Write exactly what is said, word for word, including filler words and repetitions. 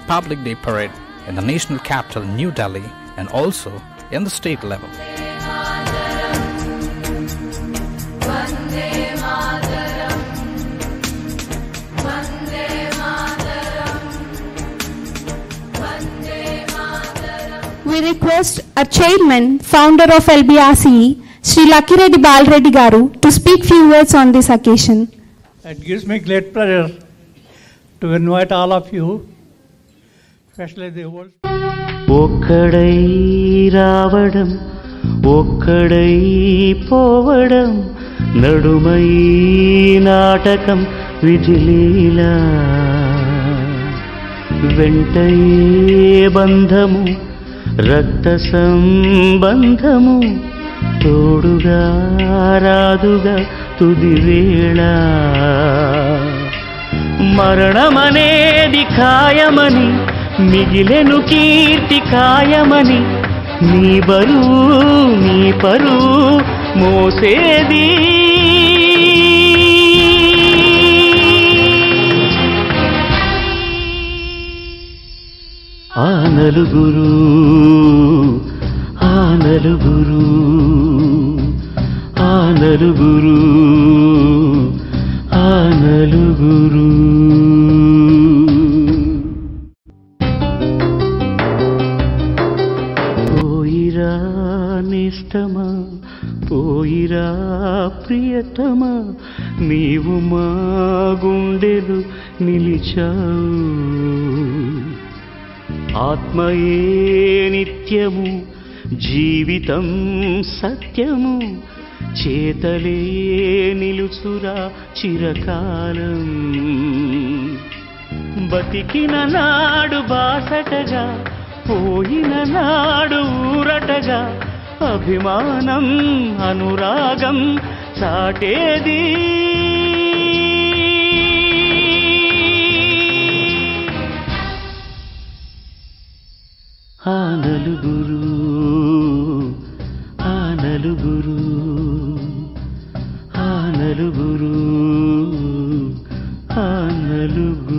Republic Day parade in the national capital New Delhi and also in the state level. We request our chairman, founder of L B R C E, Sri Lakkireddy Balreddy Garu, to speak few words on this occasion. It gives me great pleasure to invite all of you, especially the old. ఒక్కడై రావడం ఒక్కడై పోవడం నడుమై నాటకం విజిలీలా వెంటయే బంధము రక్త సంబంధము తోడుగా రాదుగా తుది వేళ మరణమనేది ఖాయమని మిగిలెను కీర్తి ఖాయమని నీ బరువు నీ పరువు మోసేది ఆ నలుగురు ఆ నలుగురు ఆ నలుగురు ఆ నలుగురు పోయిరా నిష్టమా పోయిరా ప్రియతమా నీవు మా గుండెలు నిలిచావు ఆత్మయే నిత్యము జీవితం సత్యము చేతలే నిలుచురా చిరకాలం బతికిన నాడు బాసటగా పోయిన నాడు ఊరటగా అభిమానం అనురాగం చాటేది ఆ నలుగురు ఆ నలుగురు ఆ నలుగురు ఆ నలుగురు